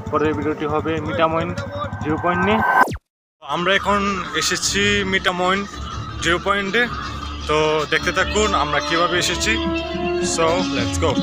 পরের ভিডিওটি হবে মিটামইন 0 পয়েন্ট নিয়ে। আমরা এখন এসেছি মিটামইন 0 পয়েন্টে, তো দেখতে থাকুন আমরা কিভাবে এসেছি। So let's go.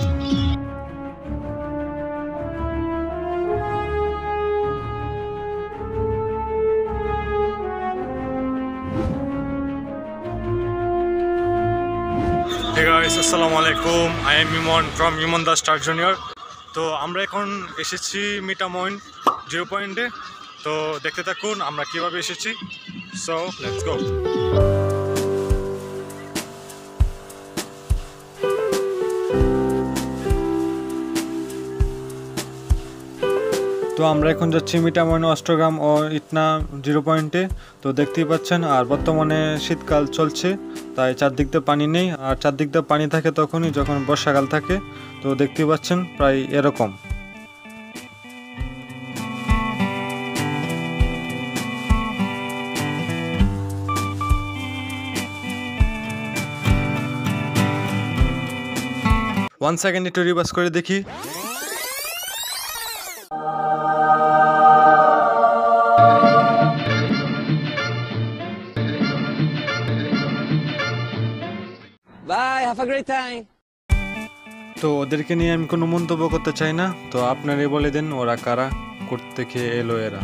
Hey guys, assalamu alaikum. I am Imon from Imon the Star Junior. তো আমরা এখন এসেছি মিটামইন 0 পয়েন্টে, তো দেখতে থাকুন আমরা কিভাবে এসেছি। So let's go. তো আমরা এখন যাচ্ছি মিটামইন অষ্টগ্রাম ও ইটনা 0 পয়েন্টে। তো দেখতেই পাচ্ছেন, আর বর্তমানে শীতকাল চলছে, তাই চারদিক দিয়ে পানি নেই। আর চারদিক দিয়ে পানি থাকে তখনই যখন বর্ষাকাল থাকে। তো দেখতেই পাচ্ছেন প্রায় এরকম। ওয়ান সেকেন্ড একটু রিভার্স করে দেখি। Bye, have a great time. তো ওদেরকে নিয়ে আমি কোনো মন্তব্য করতে চাই না, তো আপনারাই বলে দেন ওরা কারা, করতে খেয়ে এলো এরা।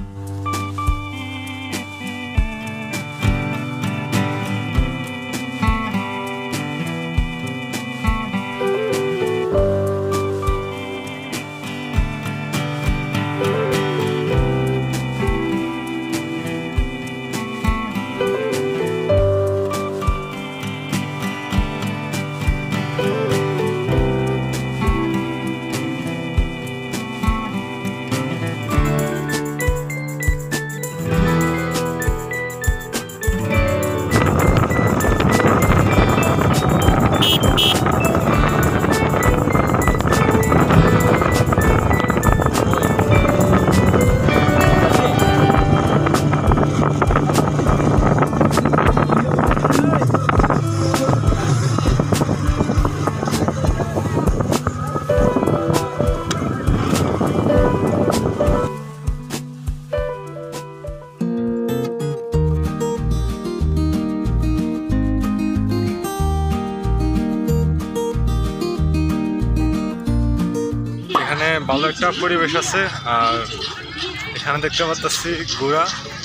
এখানে ভালো একটা পরিবেশ আছে, আর এখানে দেখতে পাচ্ছি ঘোড়া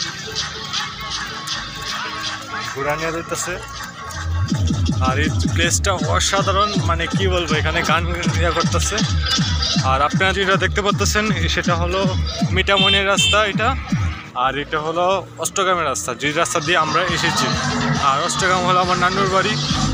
নিয়ে যেতেছে। আর এই প্লেসটা অসাধারণ, মানে কি বলবো, এখানে গান ইয়া করতেছে। আর আপনারা যেটা দেখতে পাচ্ছেন সেটা হলো মিটামইনের রাস্তা এটা, আর এটা হলো অষ্টগ্রামের রাস্তা, যে রাস্তা দিয়ে আমরা এসেছি। আর অষ্টগ্রাম হলো আমার নানুর বাড়ি।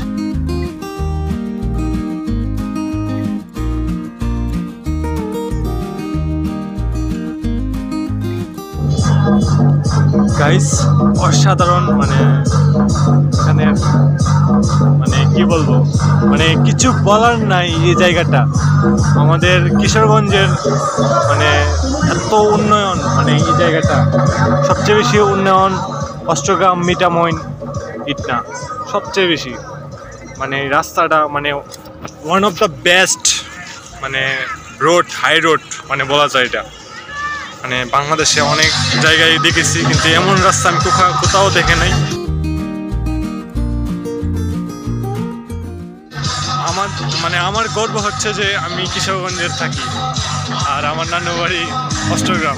গাইস অসাধারণ, মানে এখানে মানে কি বলবো, মানে কিছু বলার নাই। এই জায়গাটা আমাদের কিশোরগঞ্জের মানে এত উন্নয়ন, মানে এই জায়গাটা সবচেয়ে বেশি উন্নয়ন অষ্টগ্রাম মিটামইন ইটনা সবচেয়ে বেশি। মানে এই রাস্তাটা মানে ওয়ান অফ দ্য বেস্ট, মানে রোড, হাই রোড মানে বলা যায়। এটা মানে বাংলাদেশে অনেক জায়গায় দেখেছি, কিন্তু এমন রাস্তা আমি কোথাও দেখে নাই। আমার গর্ব হচ্ছে যে আমি কিশোরগঞ্জের থাকি, আর আমার নানু বাড়ি অষ্টগ্রাম।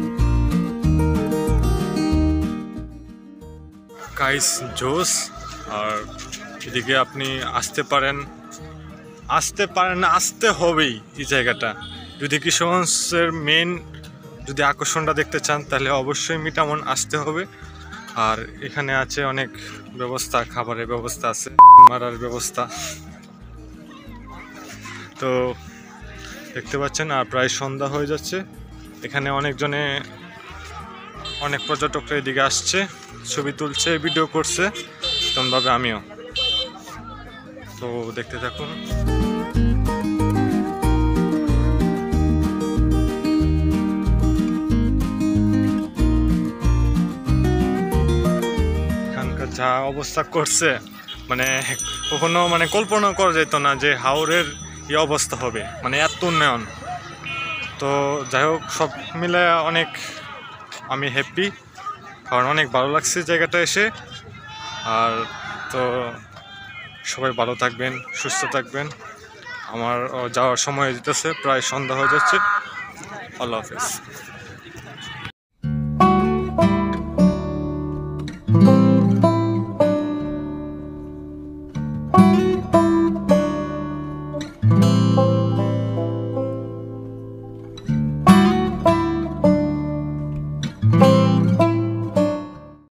গাইস জোস। আর এদিকে আপনি আসতে পারেন না, আসতে হবেই এই জায়গাটা। যদি কিশোরগঞ্জের মেন যদি আকর্ষণটা দেখতে চান তাহলে অবশ্যই মিটামইন আসতে হবে। আর এখানে আছে অনেক ব্যবস্থা, খাবারের ব্যবস্থা আছে, মারার ব্যবস্থা। তো দেখতে পাচ্ছেন, আর প্রায় সন্ধ্যা হয়ে যাচ্ছে। এখানে অনেক পর্যটকরা এদিকে আসছে, ছবি তুলছে, ভিডিও করছে, তেমনভাবে আমিও। তো দেখতে থাকুন। যা অবস্থা করছে, মানে কখনো মানে কল্পনা করা যেত না যে হাওরের এই অবস্থা হবে, মানে এত উন্নয়ন। তো যাই হোক, সব মিলে অনেক আমি হ্যাপি, কারণ অনেক ভালো লাগছে জায়গাটা এসে। আর তো সবাই ভালো থাকবেন, সুস্থ থাকবেন। আমার যাওয়ার সময় হয়ে যেতেছে, প্রায় সন্ধ্যা হয়ে যাচ্ছে। আল্লাহ হাফেজ।